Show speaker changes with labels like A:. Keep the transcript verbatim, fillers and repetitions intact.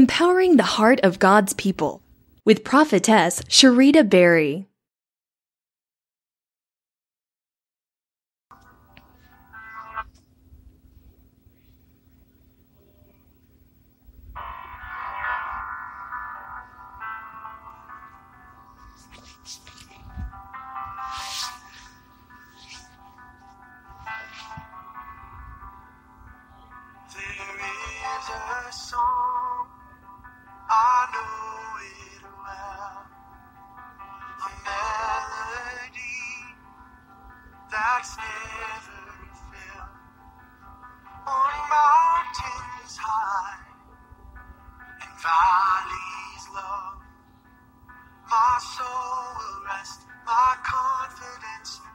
A: empowering the heart of God's people, with Prophetess Shareta Berry.
B: There is a song, I know it well, a melody that's never failed. On mountains high and valleys low, my soul will rest, my confidence